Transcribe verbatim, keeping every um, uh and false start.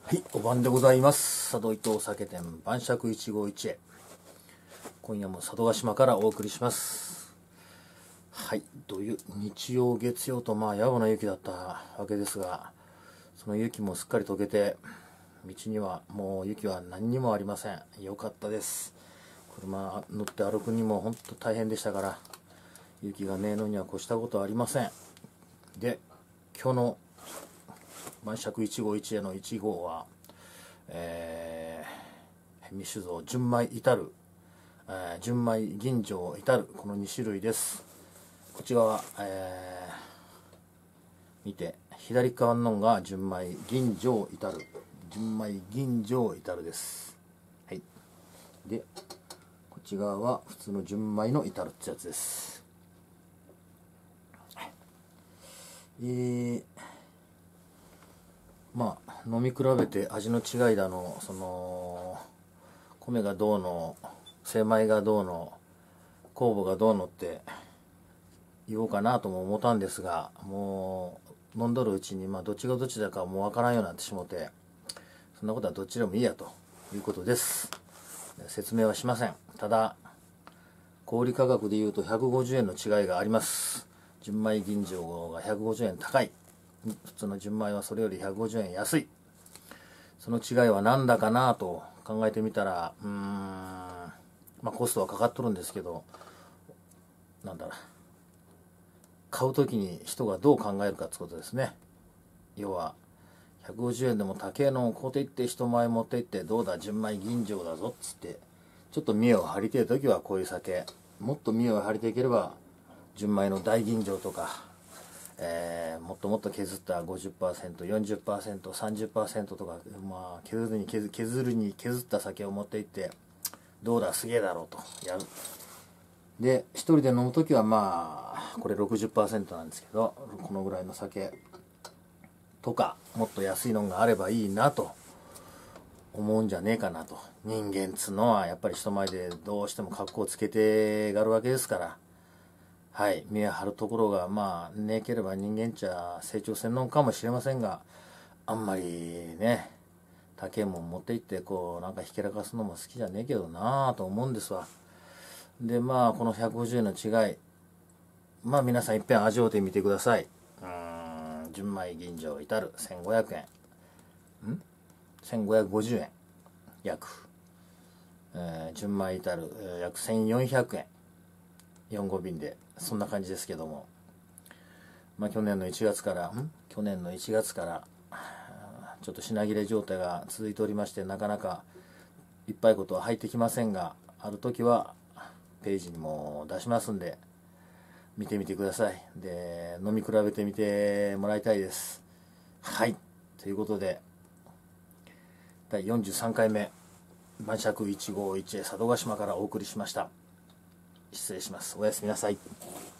はい、お晩でございます。佐渡伊藤酒店晩酌いちごいちへ。今夜も佐渡島からお送りします。はい、土曜、日曜、月曜とまあ野暮な雪だったわけですが、その雪もすっかり溶けて、道にはもう雪は何にもありません。よかったです。車乗って歩くにも本当大変でしたから、雪がねえのには越したことはありません。で、今日の晩酌いちごいちへのいち号は、えー、未酒造純米至る、えー、純米吟醸至るこのに種類です。こっち側、えー、見て左側のが純米吟醸至る純米吟醸至るです。はい。でこっち側は普通の純米の至るってやつです。えーまあ飲み比べて味の違いだの、その米がどうの精米がどうの酵母がどうのって言おうかなとも思ったんですが、もう飲んどるうちにまあどっちがどっちだかもうわからんようになってしもて、そんなことはどっちでもいいやということです。説明はしません。ただ小売価格でいうとひゃくごじゅうえんの違いがあります。純米吟醸がひゃくごじゅうえん高い、普通の純米はそれよりひゃくごじゅうえん安い。その違いは何だかなと考えてみたら、うーんまあコストはかかっとるんですけど、なんだろう、買う時に人がどう考えるかってことですね。要はひゃくごじゅうえんでも高えのを買うていって人前持っていって、どうだ純米吟醸だぞっつってちょっと見栄を張りてえ時はこういう酒、もっと見栄を張りていければ純米の大吟醸とか、えー、もっともっと削った ごじゅっパーセント、よんじゅっパーセント、さんじゅっパーセント とか、まあ、削るに削削るに削った酒を持っていって、どうだすげえだろうとやる。で一人で飲む時はまあこれ ろくじゅっパーセント なんですけど、このぐらいの酒とかもっと安いのがあればいいなと思うんじゃねえかなと。人間っつうのはやっぱり人前でどうしても格好つけてがるわけですから、はい、見え張るところがまあねければ人間っちゃ成長せんのんかもしれませんが、あんまりね高えもん持っていってこうなんかひけらかすのも好きじゃねえけどなぁと思うんですわ。でまあこのひゃくごじゅうえんの違い、まあ皆さんいっぺん味わってみてください。うーん純米吟醸至るせんごひゃくえんんせんごひゃくごじゅうえん約、えー、純米至る、えー、約せんよんひゃくえんよんごびんでそんな感じですけども、まあ去年のいちがつからん去年のいちがつからちょっと品切れ状態が続いておりまして、なかなかいっぱいことは入ってきませんが、ある時はページにも出しますんで見てみてください。で飲み比べてみてもらいたいです。はい、ということでだいよんじゅうさんかいめ晩酌いちごいちへ佐渡島からお送りしました。失礼します。おやすみなさい。